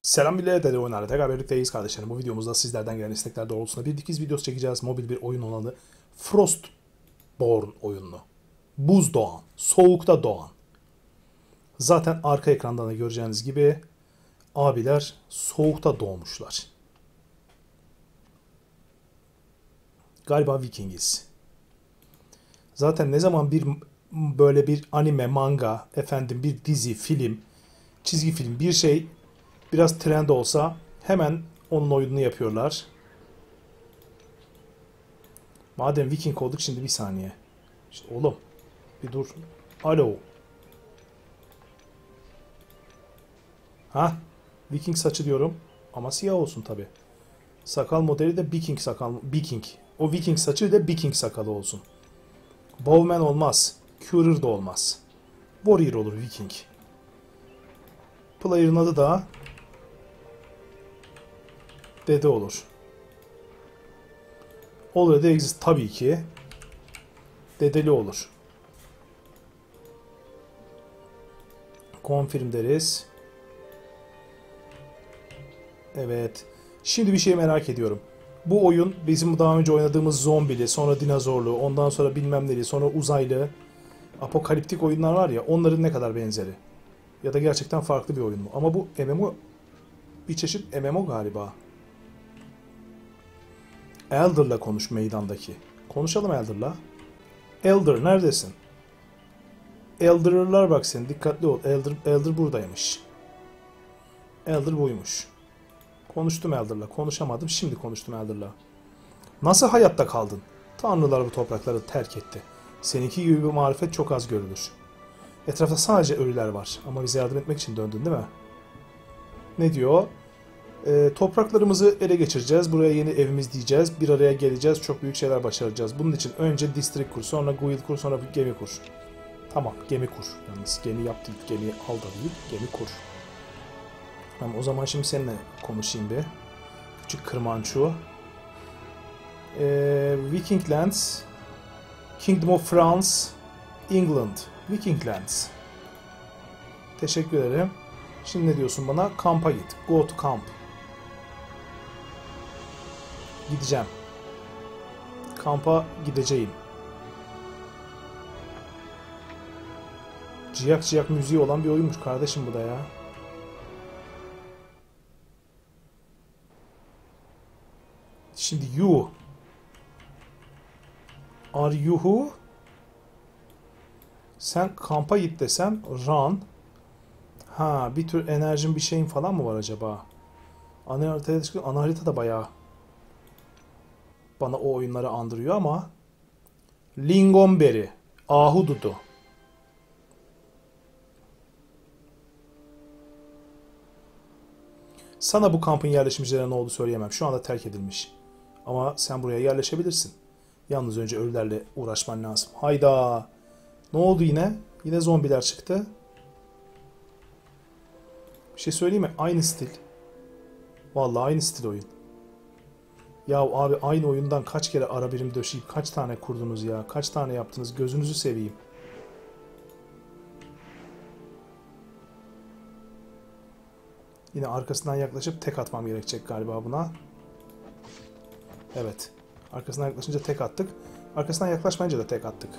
Selam millet, Dede Oyunlar'la tekrar birlikteyiz kardeşlerim. Bu videomuzda sizlerden gelen istekler doğrultusunda bir dikiz videosu çekeceğiz. Mobil bir oyun olanı Frostborn oyununu. Buz doğan, soğukta doğan. Zaten arka ekrandan da göreceğiniz gibi abiler soğukta doğmuşlar. Galiba Vikingiz. Zaten ne zaman böyle bir anime, manga, efendim bir dizi, film, çizgi film bir şey biraz trend olsa hemen onun oyununu yapıyorlar. Madem Viking olduk şimdi bir saniye. İşte oğlum bir dur. Alo. Ha? Viking saçı diyorum. Ama siyah olsun tabi. Sakal modeli de Viking sakal. Viking. O Viking saçı da Viking sakalı olsun. Bowman olmaz. Curer da olmaz. Warrior olur Viking. Player'ın adı da Dede olur. Already exist tabii ki. Dedeli olur. Confirm deriz. Evet. Şimdi bir şey merak ediyorum. Bu oyun bizim daha önce oynadığımız zombili, sonra dinozorlu, ondan sonra bilmem neli, sonra uzaylı, apokaliptik oyunlar var ya, onların ne kadar benzeri? Ya da gerçekten farklı bir oyun mu? Ama bu MMO, bir çeşit MMO galiba. Elder'la konuş meydandaki. Konuşalım Elder'la. Elder neredesin? Elder'lar bak sen dikkatli ol. Elder buradaymış. Elder buymuş. Konuştum Elder'la. Konuşamadım. Şimdi konuştum Elder'la. Nasıl hayatta kaldın? Tanrılar bu toprakları terk etti. Seninki gibi bir marifet çok az görülür. Etrafta sadece ölüler var. Ama bize yardım etmek için döndün değil mi? Ne diyor? Topraklarımızı ele geçireceğiz. Buraya yeni evimiz diyeceğiz. Bir araya geleceğiz. Çok büyük şeyler başaracağız. Bunun için önce district kur, sonra guild kur, sonra bir gemi kur. Tamam, gemi kur. Yalnız gemi yap değil, gemi al da değil, gemi kur. Tamam, o zaman şimdi seninle konuşayım bir. Küçük kırmanço. Viking Lands, Kingdom of France, England. Viking Lands. Teşekkür ederim. Şimdi ne diyorsun bana? Kampa git. Go to camp. Gideceğim. Kampa gideceğim. Ciyak ciyak müziği olan bir oyunmuş kardeşim bu da ya. Şimdi you. Are you who? Sen kampa git desem run. Ha, bir tür enerjin bir şeyin falan mı var acaba? Ana harita da bayağı bana o oyunları andırıyor ama Lingonberry, Ahududu. Sana bu kampın yerleşimcilerine ne oldu söyleyemem. Şu anda terk edilmiş. Ama sen buraya yerleşebilirsin. Yalnız önce ölülerle uğraşman lazım. Hayda. Ne oldu yine? Yine zombiler çıktı. Bir şey söyleyeyim mi? Aynı stil. Vallahi aynı stil oyun. Ya abi aynı oyundan kaç kere ara birim döşeyip kaç tane kurdunuz ya? Kaç tane yaptınız? Gözünüzü seveyim. Yine arkasından yaklaşıp tek atmam gerekecek galiba buna. Evet. Arkasından yaklaşınca tek attık. Arkasından yaklaşmayınca da tek attık.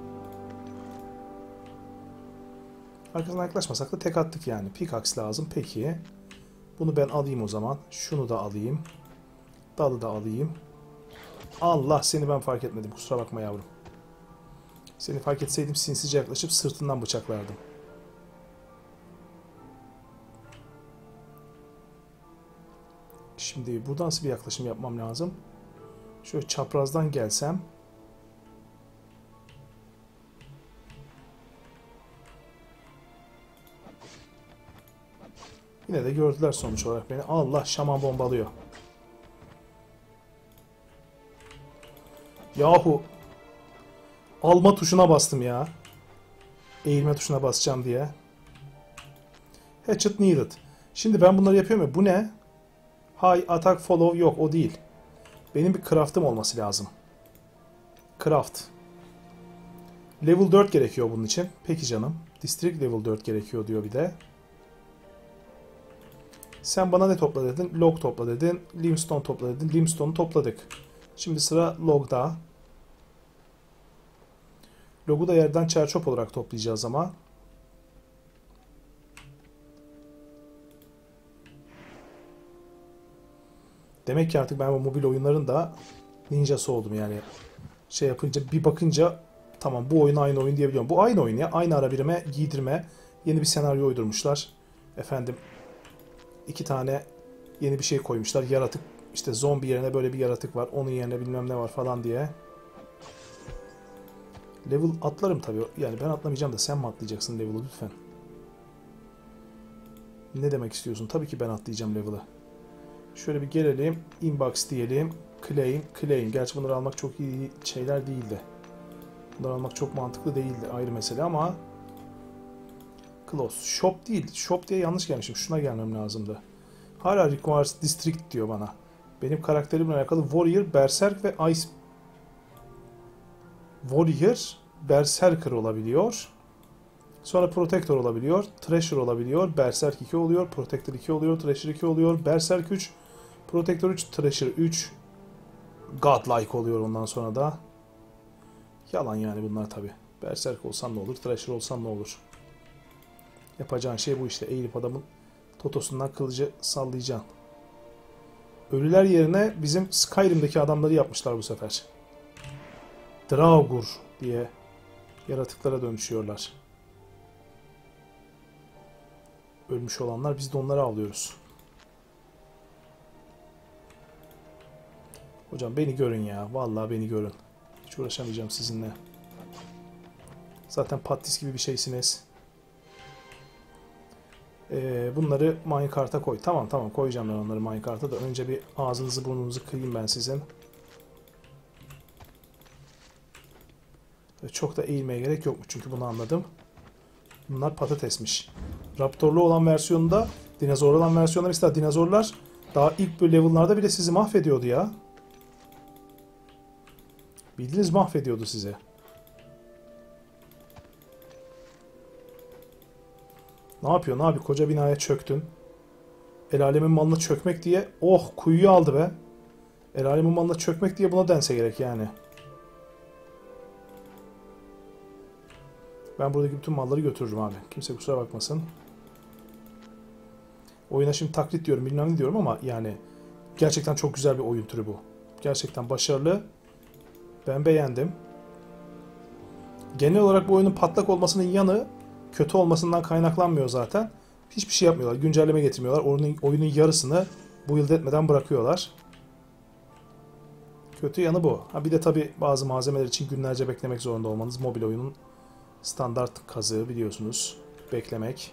Arkasından yaklaşmasak da tek attık yani. Pickaxe lazım. Peki. Bunu ben alayım o zaman. Şunu da alayım. Dalı da alayım. Allah, seni ben fark etmedim. Kusura bakma yavrum. Seni fark etseydim sinsice yaklaşıp sırtından bıçaklardım. Şimdi buradan nasıl bir yaklaşım yapmam lazım? Şöyle çaprazdan gelsem. Yine de gördüler sonuç olarak beni. Allah, şaman bombalıyor. Yahu. Alma tuşuna bastım ya. Eğilme tuşuna basacağım diye. Hatchet needed. Şimdi ben bunları yapıyorum ya. Bu ne? High attack follow, yok o değil. Benim bir craft'ım olması lazım. Craft. Level 4 gerekiyor bunun için. Peki canım. District level 4 gerekiyor diyor bir de. Sen bana ne topla dedin? Log topla dedin. Limestone topla dedin. Limestone'u topladık. Şimdi sıra log'da. Log'u da yerden çerçöp olarak toplayacağız ama. Demek ki artık ben bu mobil oyunların da ninjası oldum yani. Şey yapınca bir bakınca tamam bu oyun aynı oyun diyebiliyorum. Bu aynı oyun ya. Aynı ara birime giydirme. Yeni bir senaryo uydurmuşlar. Efendim 2 tane yeni bir şey koymuşlar. Yaratık işte zombi yerine böyle bir yaratık var. Onun yerine bilmem ne var falan diye. Level atlarım tabii. Yani ben atlamayacağım da sen mi atlayacaksın level'ı lütfen. Ne demek istiyorsun? Tabii ki ben atlayacağım level'ı. Şöyle bir gelelim. Inbox diyelim. Claim, claim. Gerçi bunları almak çok iyi şeyler değildi. Bunları almak çok mantıklı değildi. Ayrı mesele ama close. Shop değil. Shop diye yanlış gelmişim. Şuna gelmem lazımdı. Hala requires district diyor bana. Benim karakterimle alakalı Warrior, Berserk ve Ice... Warrior, Berserker olabiliyor. Sonra Protector olabiliyor. Thrasher olabiliyor. Berserk 2 oluyor. Protector 2 oluyor. Thrasher 2 oluyor. Berserk 3. Protector 3. Thrasher 3. Godlike oluyor ondan sonra da. Yalan yani bunlar tabi. Berserk olsan ne olur? Thrasher olsan ne olur? Yapacağın şey bu işte. Eğilip adamın totosundan kılıcı sallayacaksın. Ölüler yerine bizim Skyrim'deki adamları yapmışlar bu sefer. Draugr diye yaratıklara dönüşüyorlar. Ölmüş olanlar, biz de onları alıyoruz. Hocam beni görün ya. Vallahi beni görün. Hiç uğraşamayacağım sizinle. Zaten patlis gibi bir şeysiniz. Bunları minecart'a koy. Tamam tamam koyacağım ben onları minecart'a da. Önce bir ağzınızı burnunuzu kırayım ben sizin. Çok da eğilmeye gerek yokmuş çünkü bunu anladım. Bunlar patatesmiş. Raptorlu olan versiyonunda, dinozorlu olan versiyonda mesela dinozorlar daha ilk bir level'larda bile sizi mahvediyordu ya. Bildiğiniz mahvediyordu size. Ne yapıyorsun abi? Koca binaya çöktün. El alemin malına çökmek diye... Oh kuyuyu aldı be. El alemin malına çökmek diye buna dense gerek yani. Ben buradaki bütün malları götürürüm abi. Kimse kusura bakmasın. Oyuna şimdi taklit diyorum bilmem ne diyorum ama yani gerçekten çok güzel bir oyun türü bu. Gerçekten başarılı. Ben beğendim. Genel olarak bu oyunun patlak olmasının yanı kötü olmasından kaynaklanmıyor zaten. Hiçbir şey yapmıyorlar. Güncelleme getirmiyorlar. Oyunun yarısını build etmeden bırakıyorlar. Kötü yanı bu. Ha bir de tabi bazı malzemeler için günlerce beklemek zorunda olmanız. Mobil oyunun standart kazığı biliyorsunuz. Beklemek.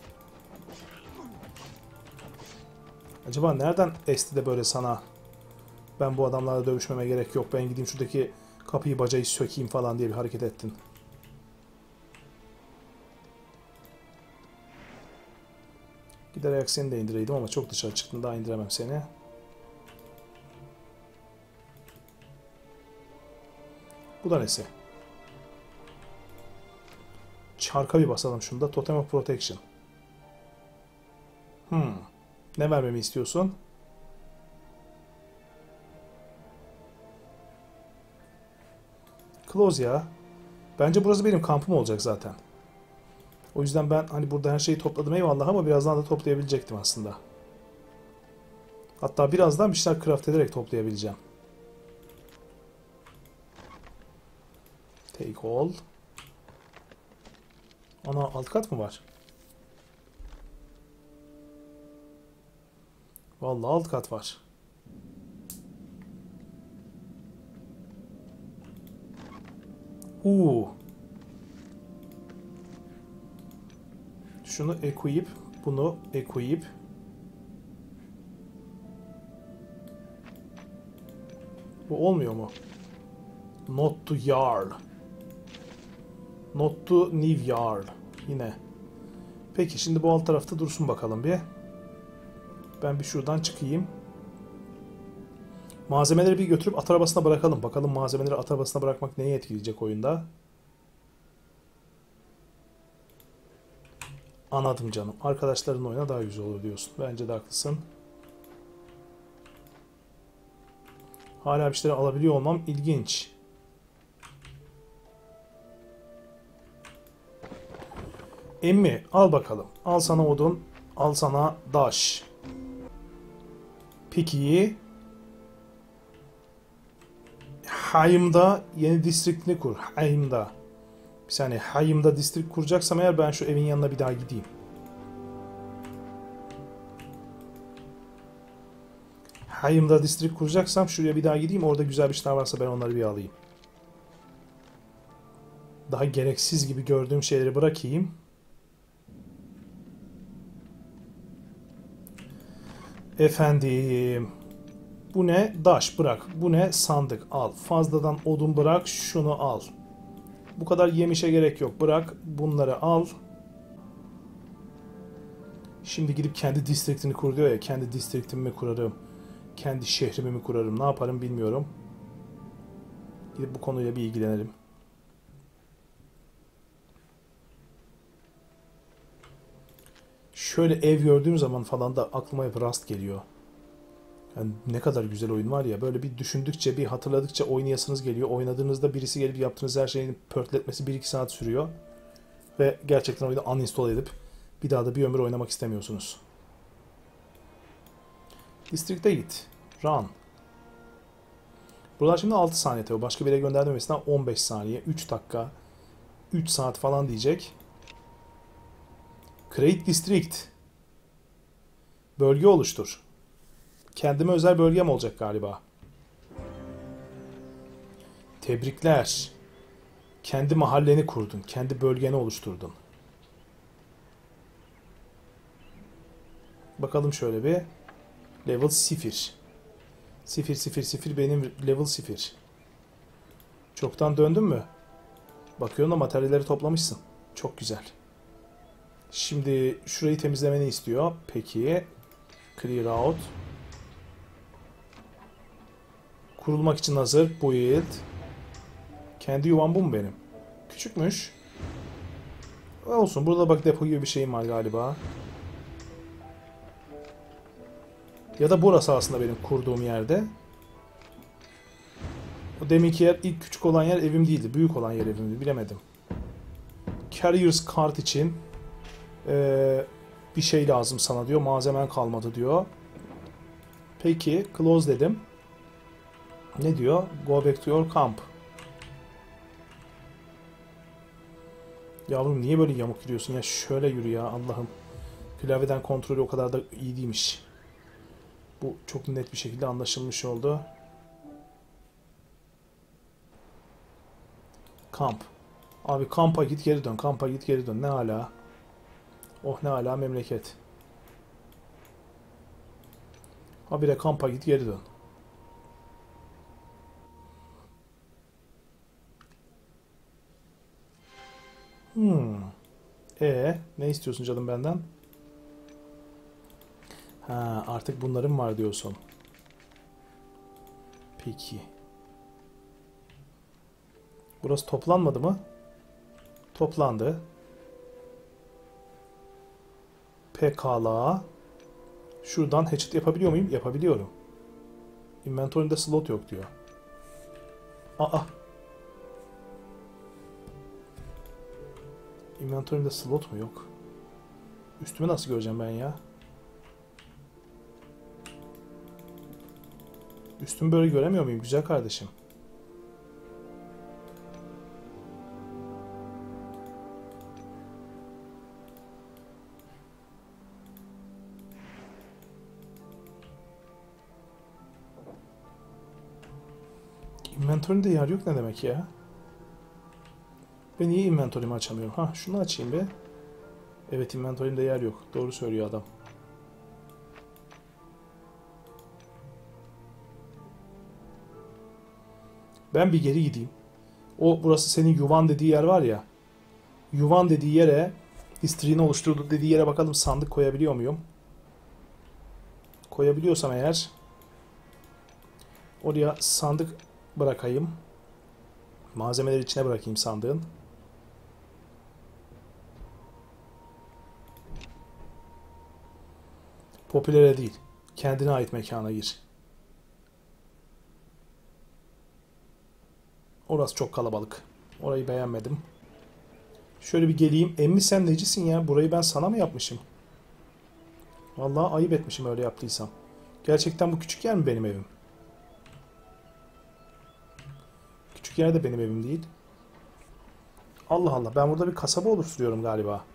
Acaba nereden esti de böyle sana ben bu adamlarla dövüşmeme gerek yok, ben gideyim şuradaki kapıyı bacayı sökeyim falan diye bir hareket ettin. Gider ayak seni de indireydim ama çok dışarı çıktın, daha indiremem seni. Bu da nesi? Çarka bir basalım şunda. Totem of Protection. Ne vermemi istiyorsun? Close ya. Bence burası benim kampım olacak zaten. O yüzden ben hani burada her şeyi topladım eyvallah ama birazdan da toplayabilecektim aslında. Hatta birazdan bir şeyler craft ederek toplayabileceğim. Take all. Ana alt kat mı var? Vallahi alt kat var. Şunu equip, bunu equip. Bu olmuyor mu? Not to Jarl. Not to New Jarl. Yine. Peki şimdi bu alt tarafta dursun bakalım bir. Ben bir şuradan çıkayım. Malzemeleri bir götürüp at arabasına bırakalım. Bakalım malzemeleri at arabasına bırakmak neyi etkileyecek oyunda. Anladım canım. Arkadaşların oyuna daha güzel olur diyorsun. Bence de haklısın. Hala bir şeyleri alabiliyor olmam ilginç. Emmi al bakalım. Al sana odun. Al sana daş. Peki. Hayım'da yeni distriktini kur. Hayım'da. Bir saniye. Hayım'da distrikt kuracaksam eğer ben şu evin yanına bir daha gideyim. Hayım'da distrikt kuracaksam şuraya bir daha gideyim. Orada güzel bir şeyler varsa ben onları bir alayım. Daha gereksiz gibi gördüğüm şeyleri bırakayım. Efendim. Bu ne? Daş bırak. Bu ne? Sandık al. Fazladan odun bırak. Şunu al. Bu kadar yemişe gerek yok. Bırak. Bunları al. Şimdi gidip kendi distriktini kur diyor ya. Kendi distriktimi mi kurarım? Kendi şehrimi mi kurarım? Ne yaparım bilmiyorum. Gidip bu konuyla bir ilgilenelim. Şöyle ev gördüğüm zaman falan da aklıma hep Rust geliyor. Yani ne kadar güzel oyun var ya. Böyle bir düşündükçe, bir hatırladıkça oynayasınız geliyor. Oynadığınızda birisi gelip yaptığınız her şeyin pörtletmesi 1-2 saat sürüyor. Ve gerçekten oyunu uninstall edip bir daha da bir ömür oynamak istemiyorsunuz. District'e git. Run. Buralar şimdi 6 saniye tabii. Başka bir yere göndermemesinden 15 saniye, 3 dakika, 3 saat falan diyecek. Create District. Bölge oluştur. Kendime özel bölgem olacak galiba. Tebrikler. Kendi mahalleni kurdun. Kendi bölgeni oluşturdun. Bakalım şöyle bir. Level 0. 0 0 0 benim level 0. Çoktan döndün mü? Bakıyorum da materyalleri toplamışsın. Çok güzel. Şimdi şurayı temizlemeni istiyor. Peki. Clear out. Kurulmak için hazır. Build. Kendi yuvam bu mu benim? Küçükmüş. Olsun. Burada bak depo gibi bir şeyim var galiba. Ya da burası aslında benim kurduğum yerde. O deminki yer, ilk küçük olan yer evim değildi. Büyük olan yer evimdi. Bilemedim. Carrier's Cart için bir şey lazım sana diyor. Malzemen kalmadı diyor. Peki. Close dedim. Ne diyor? Go back to your camp. Yavrum niye böyle yamuk yürüyorsun ya? Şöyle yürü ya Allah'ım. Klavyeden kontrolü o kadar da iyi değilmiş. Bu çok net bir şekilde anlaşılmış oldu. Kamp. Abi kampa git geri dön. Kampa git geri dön. Ne hala? Oh ne hala memleket. Habire kampa git geri dön. Ne istiyorsun canım benden? Ha, artık bunların var diyorsun. Peki. Burası toplanmadı mı? Toplandı. Pekala. Şuradan hatchet yapabiliyor muyum? Yapabiliyorum. Inventory'de slot yok diyor. Aa. Inventory'de slot mu yok? Üstümü nasıl göreceğim ben ya? Üstümü böyle göremiyor muyum güzel kardeşim? Inventory'de yer yok ne demek ya? Ben niye inventory'mi açamıyorum? Ha şunu açayım be. Evet inventory'imde yer yok. Doğru söylüyor adam. Ben bir geri gideyim. Burası senin yuvan dediği yer var ya. Yuvan dediği yere, history'ni oluşturduğu dediği yere bakalım sandık koyabiliyor muyum? Koyabiliyorsam eğer oraya sandık bırakayım. Malzemeleri içine bırakayım sandığın. Popülere değil. Kendine ait mekana gir. Orası çok kalabalık. Orayı beğenmedim. Şöyle bir geleyim. Emmi sen necisin ya? Burayı ben sana mı yapmışım? Vallahi ayıp etmişim öyle yaptıysam. Gerçekten bu küçük yer mi benim evim? Küçük yer de benim evim değil. Allah Allah, ben burada bir kasaba oluşturuyorum galiba.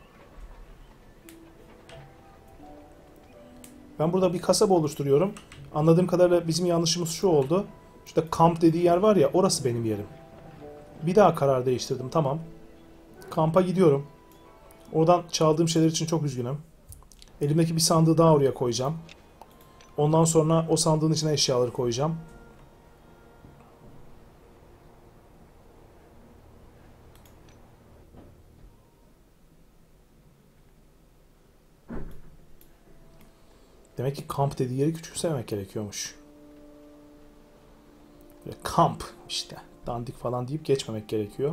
Ben burada bir kasaba oluşturuyorum. Anladığım kadarıyla bizim yanlışımız şu oldu. Şurada kamp dediği yer var ya, orası benim yerim. Bir daha karar değiştirdim, tamam. Kampa gidiyorum. Oradan çaldığım şeyler için çok üzgünüm. Elimdeki bir sandığı daha oraya koyacağım. Ondan sonra o sandığın içine eşyaları koyacağım. Demek ki kamp dediği yeri küçümsememek gerekiyormuş. Böyle kamp işte. Dandik falan deyip geçmemek gerekiyor.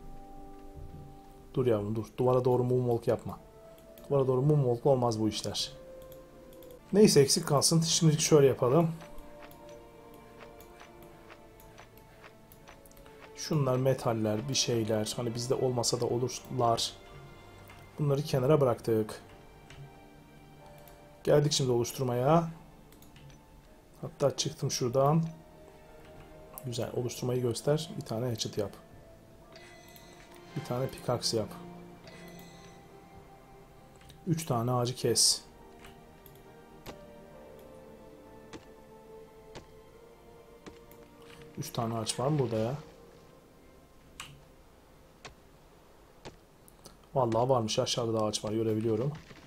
Dur yavrum dur. Duvara doğru moonwalk yapma. Duvara doğru moonwalk olmaz bu işler. Neyse eksik kalsın. Şimdilik şöyle yapalım. Şunlar metaller, bir şeyler. Hani bizde olmasa da olurlar. Bunları kenara bıraktık. Geldik şimdi oluşturmaya. Hatta çıktım şuradan. Güzel. Oluşturmayı göster. Bir tane hatchet yap. Bir tane pickaxe yap. 3 tane ağacı kes. Üç tane ağaç var mı burada ya? Vallahi varmış. Aşağıda da ağaç var. Görebiliyorum.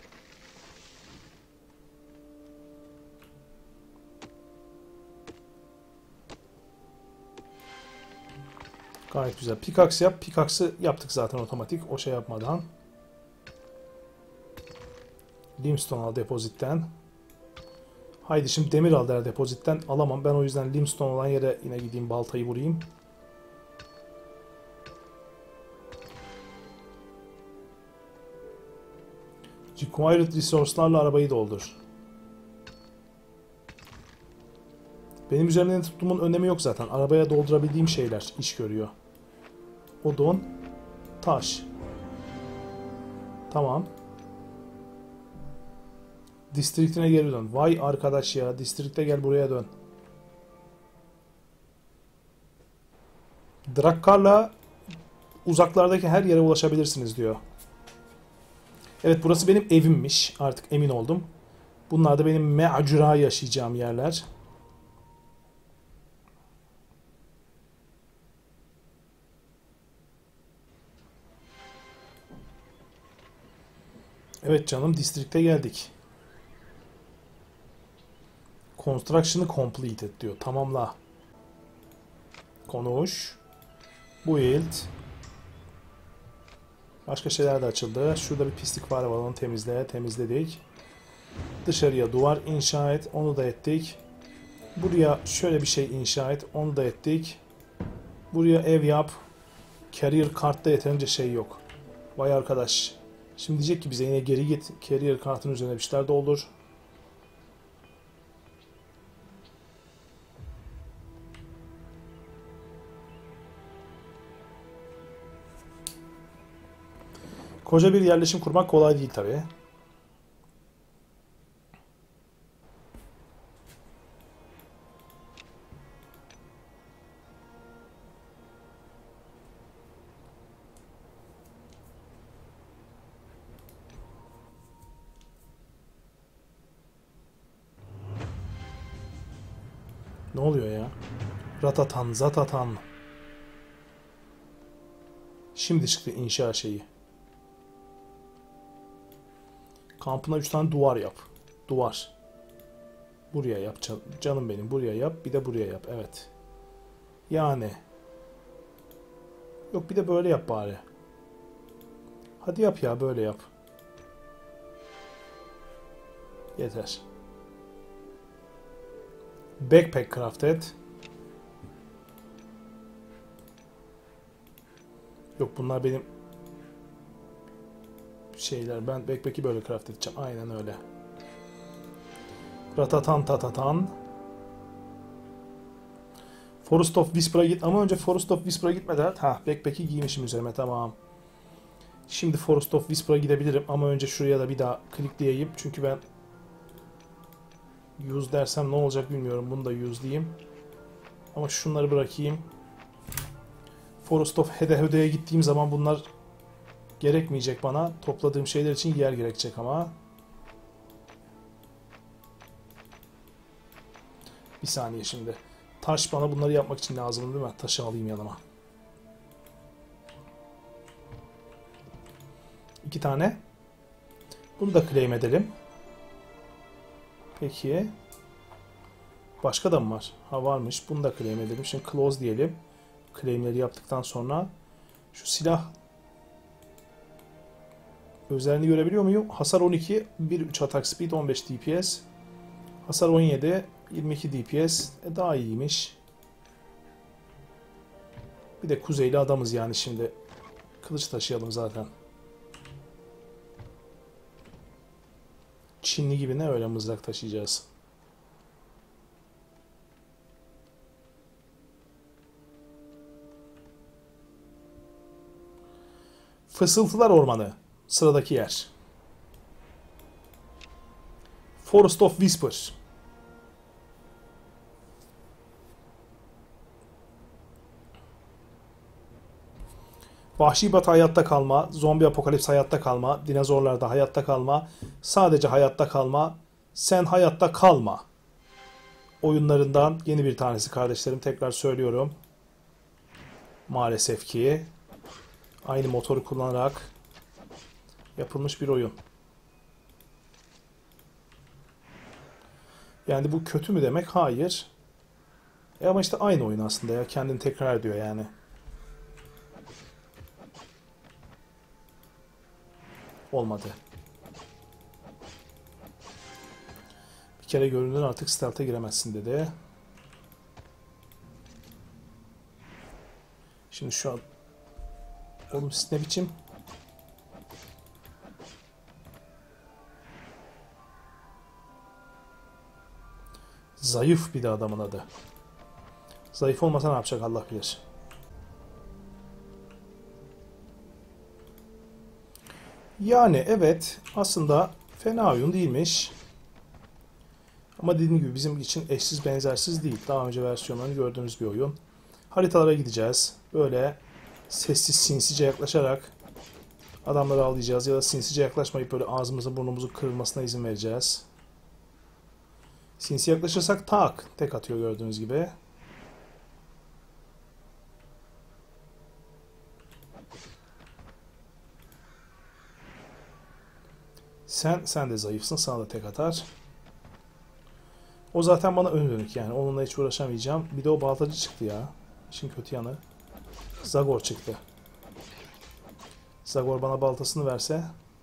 Gayet güzel. Pickaxe yap. Pickaxe'ı yaptık zaten otomatik. O şey yapmadan. Limestone al depozitten. Haydi şimdi demir al der depozitten. Alamam. Ben o yüzden limestone olan yere yine gideyim. Baltayı vurayım. Required resource'larla arabayı doldur. Benim üzerimden tuttuğumun önemi yok zaten. Arabaya doldurabildiğim şeyler iş görüyor. Odun, taş. Tamam. District'ine geri dön. Vay arkadaş ya. District'e gel, buraya dön. Drakkar'la uzaklardaki her yere ulaşabilirsiniz diyor. Evet, burası benim evimmiş. Artık emin oldum. Bunlar da benim mecra yaşayacağım yerler. Evet canım, district'e geldik. Construction'ı completed diyor. Tamamla. Konuş. Build. Başka şeyler de açıldı. Şurada bir pislik var, onu temizle. Temizledik. Dışarıya duvar inşa et. Onu da ettik. Buraya şöyle bir şey inşa et. Onu da ettik. Buraya ev yap. Carrier kartta yeterince şey yok. Vay arkadaş. Şimdi diyecek ki bize yine geri git. Carrier kartın üzerine bir şeyler doldur. Koca bir yerleşim kurmak kolay değil tabii. Ne oluyor ya? Ratatan, zatatan. Şimdi çıktı inşa şeyi. Kampına 3 tane duvar yap. Duvar. Buraya yap canım benim. Buraya yap. Bir de buraya yap. Evet. Yani. Yok, bir de böyle yap bari. Hadi yap ya, böyle yap. Yeter. Backpack craft et. Yok, bunlar benim şeyler. Ben backpack'i böyle craft edeceğim. Aynen öyle. Ratatan tatatan. Forest of Whisper'a git ama önce Forest of Whisper'a gitmeden backpack'i giymişim üzerime, tamam. Şimdi Forest of Whisper'a gidebilirim ama önce şuraya da bir daha klikleyeyim çünkü ben use dersem ne olacak bilmiyorum. Bunu da use diyeyim. Ama şunları bırakayım. Forest of Hedehude'ye gittiğim zaman bunlar gerekmeyecek bana. Topladığım şeyler için yer gerekecek ama. Bir saniye şimdi. Taş bana bunları yapmak için lazım değil mi? Taşı alayım yanıma. 2 tane. Bunu da claim edelim. Peki. Başka da mı var? Ha, varmış. Bunu da claim edelim. Şimdi close diyelim. Claimleri yaptıktan sonra şu silah özelliğini görebiliyor muyum? Hasar 12, 1-3 atak speed, 15 DPS. Hasar 17, 22 DPS. Daha iyiymiş. Bir de kuzeyli adamız yani şimdi. Kılıç taşıyalım zaten. Çinli gibi ne öyle mızrak taşıyacağız. Fısıltılar Ormanı. Sıradaki yer. Forest of Whisper. Vahşi Batı hayatta kalma, zombi apokalips hayatta kalma, dinozorlarda hayatta kalma, sadece hayatta kalma, sen hayatta kalma oyunlarından yeni bir tanesi kardeşlerim, tekrar söylüyorum. Maalesef ki aynı motoru kullanarak yapılmış bir oyun. Yani bu kötü mü demek? Hayır. Ama işte aynı oyun aslında ya. Kendini tekrar ediyor yani. Olmadı. Bir kere göründün artık stealth'e giremezsin dedi. Şimdi şu an... Oğlum siz ne biçim? Zayıf bir de adamın adı. Zayıf olmasa ne yapacak Allah bilir. Yani evet aslında fena oyun değilmiş. Ama dediğim gibi bizim için eşsiz benzersiz değil. Daha önce versiyonlarını gördüğünüz bir oyun. Haritalara gideceğiz. Böyle sessiz sinsice yaklaşarak adamları avlayacağız. Ya da sinsice yaklaşmayıp böyle ağzımızı burnumuzu kırılmasına izin vereceğiz. Sinsi yaklaşırsak tek atıyor gördüğünüz gibi. Sen de zayıfsın, sana da tek atar. O zaten bana ön dönük yani. Onunla hiç uğraşamayacağım. Bir de o baltacı çıktı ya. İşin kötü yanı. Zagor çıktı. Zagor bana baltasını verse.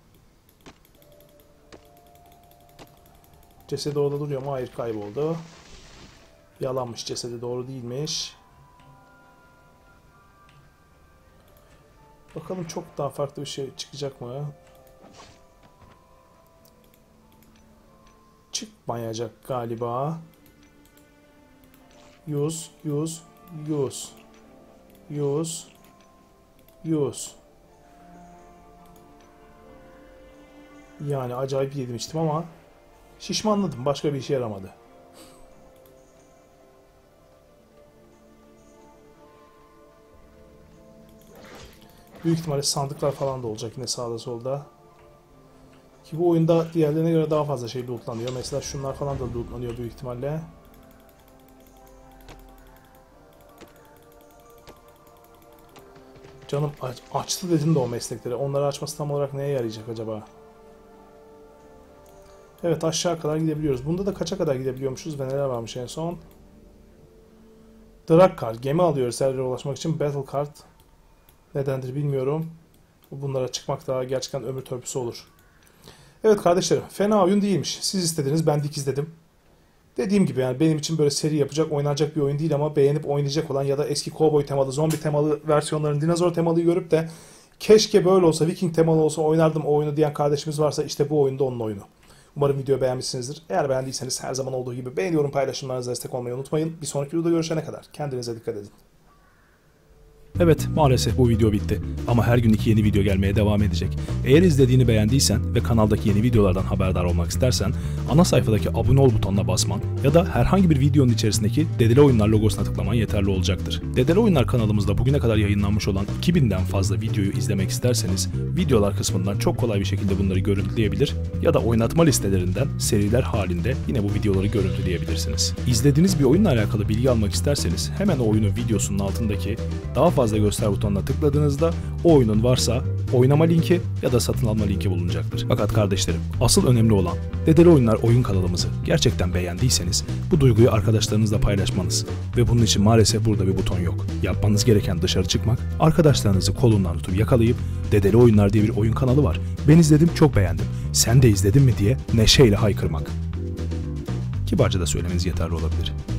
Cesedi orada duruyor mu? Hayır, kayboldu. Yalanmış, cesedi doğru değilmiş. Bakalım çok daha farklı bir şey çıkacak mı? Çıkmayacak galiba. Use. Yani acayip yedim içtim ama şişmanladım. Başka bir işe yaramadı. Büyük ihtimalle sandıklar falan da olacak yine sağda solda. Ki bu oyunda diğerlerine göre daha fazla şey lootlanıyor. Mesela şunlar falan da lootlanıyor büyük ihtimalle. Canım açtı dedim de o meslekleri. Onları açması tam olarak neye yarayacak acaba? Evet, aşağı kadar gidebiliyoruz. Bunda da kaça kadar gidebiliyormuşuz ve neler varmış en son? Drag Card. Gemi alıyoruz servere ulaşmak için. Battle Card. Nedendir bilmiyorum. Bunlara çıkmak daha gerçekten ömür törpüsü olur. Evet kardeşlerim, fena oyun değilmiş. Siz istediniz, ben dikizledim. Dediğim gibi yani benim için böyle seri yapacak, oynanacak bir oyun değil ama beğenip oynayacak olan ya da eski kovboy temalı, zombi temalı versiyonların, dinozor temalıyı görüp de keşke böyle olsa, Viking temalı olsa oynardım o oyunu diyen kardeşimiz varsa işte bu oyunda onun oyunu. Umarım videoyu beğenmişsinizdir. Eğer beğendiyseniz her zaman olduğu gibi beğeni, yorum, paylaşımlarınızla destek olmayı unutmayın. Bir sonraki videoda görüşene kadar kendinize dikkat edin. Evet, maalesef bu video bitti. Ama her gün 2 yeni video gelmeye devam edecek. Eğer izlediğini beğendiysen ve kanaldaki yeni videolardan haberdar olmak istersen ana sayfadaki abone ol butonuna basman ya da herhangi bir videonun içerisindeki Dedele Oyunlar logosuna tıklaman yeterli olacaktır. Dedele Oyunlar kanalımızda bugüne kadar yayınlanmış olan 2000'den fazla videoyu izlemek isterseniz videolar kısmından çok kolay bir şekilde bunları görüntüleyebilir ya da oynatma listelerinden seriler halinde yine bu videoları görüntüleyebilirsiniz. İzlediğiniz bir oyunla alakalı bilgi almak isterseniz hemen o oyunun videosunun altındaki daha fazla göster butonuna tıkladığınızda o oyunun varsa oynama linki ya da satın alma linki bulunacaktır. Fakat kardeşlerim, asıl önemli olan Dedele Oyunlar oyun kanalımızı gerçekten beğendiyseniz bu duyguyu arkadaşlarınızla paylaşmanız ve bunun için maalesef burada bir buton yok. Yapmanız gereken dışarı çıkmak, arkadaşlarınızı kolundan tutup yakalayıp Dedele Oyunlar diye bir oyun kanalı var. Ben izledim, çok beğendim. Sen de izledin mi diye neşeyle haykırmak. Kibarca da söylemeniz yeterli olabilir.